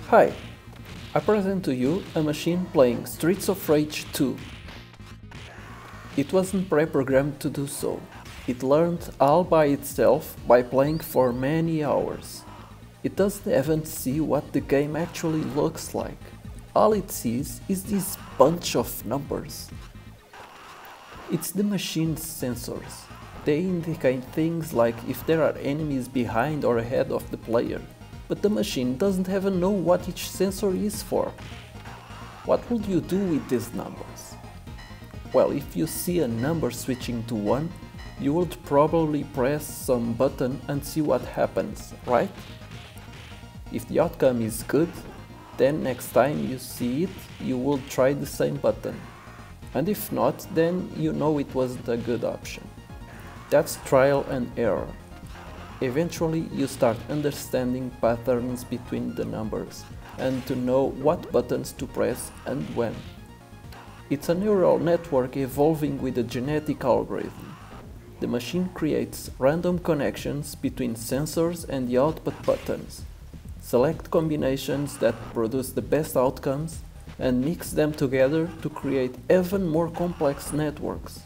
Hi, I present to you a machine playing Streets of Rage 2. It wasn't pre-programmed to do so. It learned all by itself by playing for many hours. It doesn't even see what the game actually looks like. All it sees is this bunch of numbers. It's the machine's sensors. They indicate things like if there are enemies behind or ahead of the player, but the machine doesn't even know what each sensor is for. What would you do with these numbers? Well, if you see a number switching to 1, you would probably press some button and see what happens, right? If the outcome is good, then next time you see it, you will try the same button. And if not, then you know it wasn't a good option. That's trial and error. Eventually you start understanding patterns between the numbers and to know what buttons to press and when. It's a neural network evolving with a genetic algorithm. The machine creates random connections between sensors and the output buttons, select combinations that produce the best outcomes, and mix them together to create even more complex networks.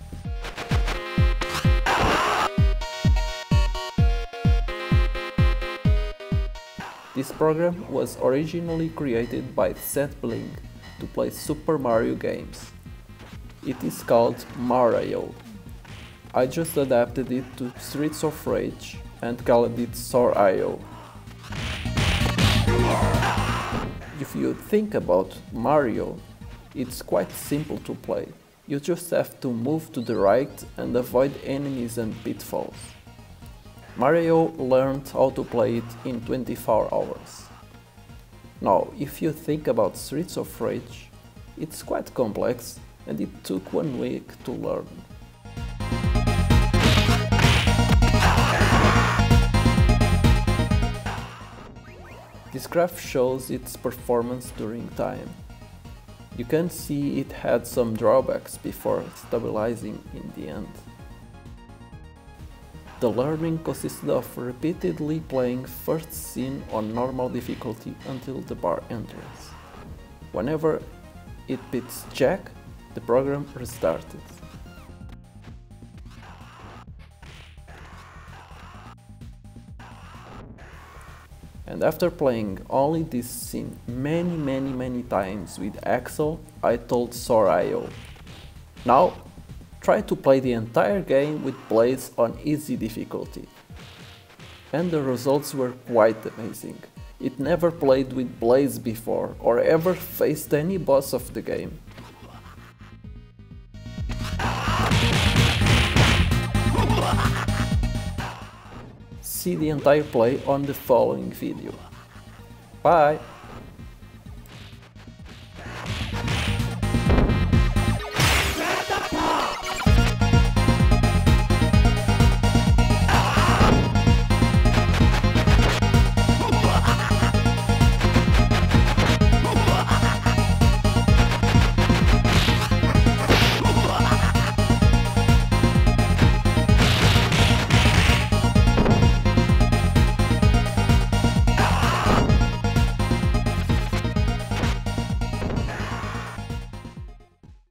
This program was originally created by Seth Bling to play Super Mario games. It is called Mario. I just adapted it to Streets of Rage and called it SorI. If you think about Mario, it's quite simple to play. You just have to move to the right and avoid enemies and pitfalls. Mario learned how to play it in 24 hours. Now, if you think about Streets of Rage, it's quite complex and it took 1 week to learn. This graph shows its performance during time. You can see it had some drawbacks before stabilizing in the end. The learning consisted of repeatedly playing first scene on normal difficulty until the bar enters. Whenever it hits check, the program restarted. And after playing only this scene many times with Axel, I told SorI, now try to play the entire game with Blaze on easy difficulty. And the results were quite amazing. It never played with Blaze before or ever faced any boss of the game. See the entire play on the following video. Bye!